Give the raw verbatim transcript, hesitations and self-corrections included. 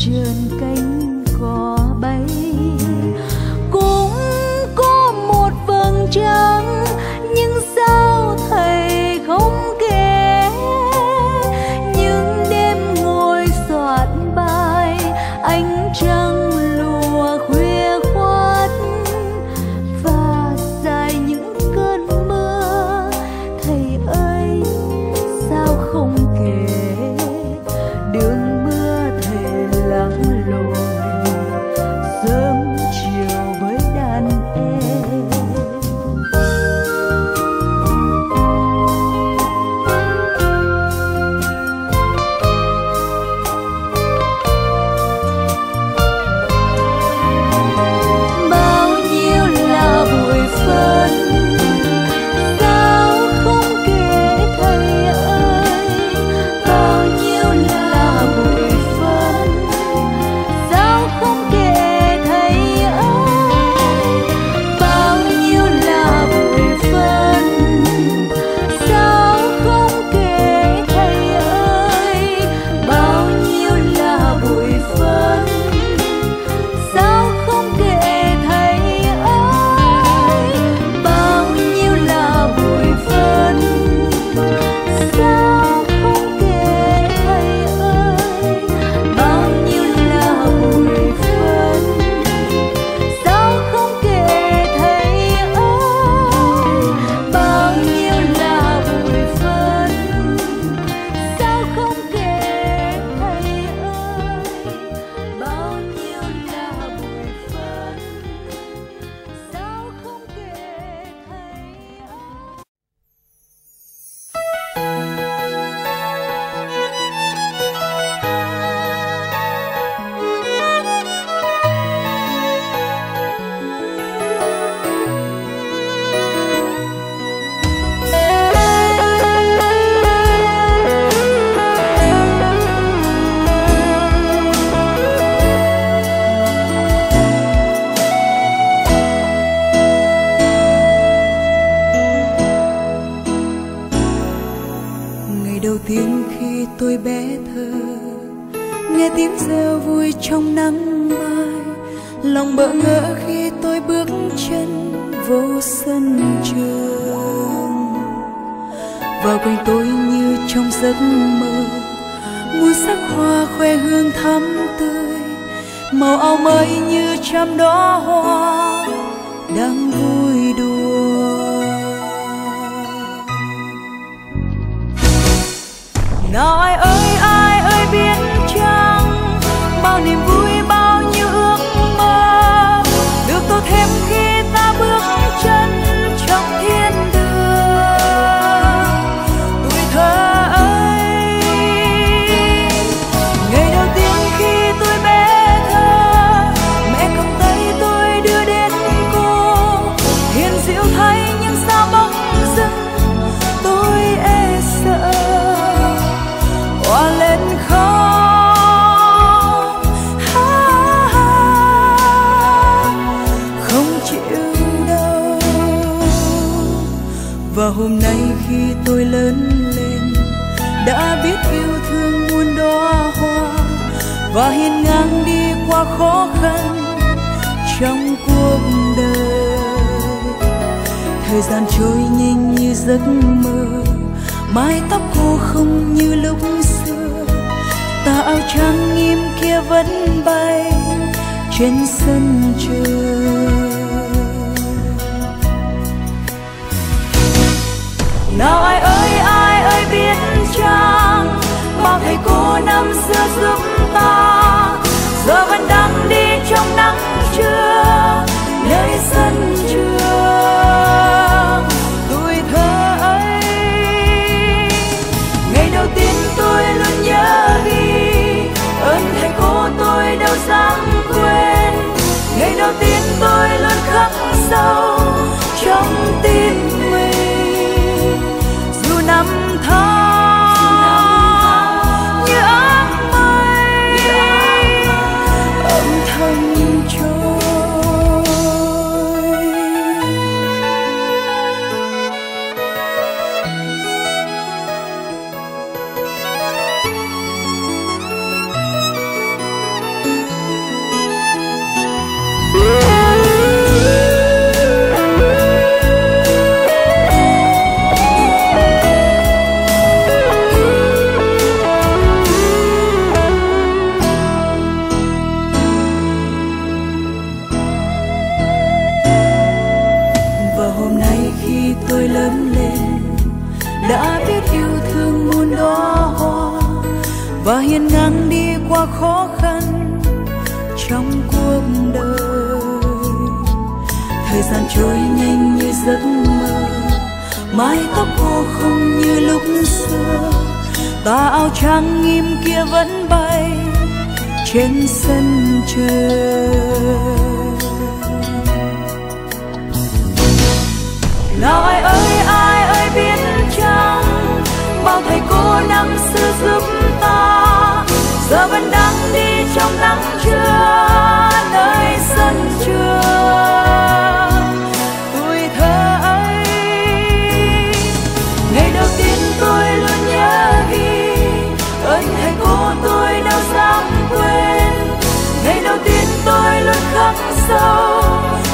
trơn cánh cò bay. Cũng có một vầng trăng nhưng sao thầy không kể. Những đêm ngồi soạn bài ánh trăng lùa khuya khoát và dài những cơn mưa. Thầy ơi sao không kể đường mưa thầy lắng lội sớm chiều với đàn em. Bao nhiêu là bụi phấn sao không kể thầy ơi. Bao nhiêu là bụi phấn sao không kể thầy ơi. Bao nhiêu là bụi phấn sao không kể thầy ơi. Bao nhiêu là bụi phấn sao không kể thầy ơi. Bao nhiêu là bụi phấn sao không kể thầy ơi. Bao nhiêu là bụi phấn sao không kể thầy ơi. Bao nhiêu là bụi phấn sao không kể thầy ơi. Bao nhiêu là bụi phấn sao không kể thầy ơi. Ngày đầu tiên khi tôi bé thơ, nghe tiếng reo vui trong nắng mai, lòng bỡ ngỡ khi tôi bước chân vô sân trường. Vào quanh tôi như trong giấc mơ, muôn sắc hoa khoe hương thắm tươi, màu áo mới như trăm đóa hoa đang vui đùa. Nào ai ơi ai ơi biết chăng, bao niềm vui bao nhiêu ước mơ được tô thêm khi ta bước chân trong thiên đường. Tuổi thơ ơi, ngày đầu tiên khi tôi bé thơ, mẹ cầm tay tôi đưa đến cô, hiền dịu thay nhưng sao bỗng dưng tôi e sợ hòa lên khóc, không chịu đâu. Và hôm nay khi tôi lớn lên, đã biết yêu thương muôn đóa hoa và hiên ngang đi qua khó khăn trong cuộc đời. Thời gian trôi nhanh như giấc mơ, mái tóc cô không như lúc xưa, tà áo trắng nghiêm kia vẫn bay trên sân trường. Nào ai ơi ai ơi biết chăng, bao thầy cô năm xưa giúp ta giờ vẫn đang đi trong nắng trưa nơi sân trường. Tuổi thơ ấy, ngày đầu tiên tôi luôn nhớ ghi ơn thầy cô tôi đâu dám quên. Ngày đầu tiên tôi luôn khắc sâu trong tim mình, dù và hiên ngang đi qua khó khăn trong cuộc đời. Thời gian trôi nhanh như giấc mơ, mái tóc cô không như lúc xưa, tà áo trắng nghiêm kia vẫn bay trên sân trời. Nào ai ơi ai ơi biết chăng, bao thầy cô năm xưa giúp ta giờ vẫn đang đi trong nắng trưa nơi sân trường tuổi thơ ấy. Ngày đầu tiên tôi luôn nhớ ghi ơn thầy cô tôi đâu dám quên. Ngày đầu tiên tôi luôn khắc sâu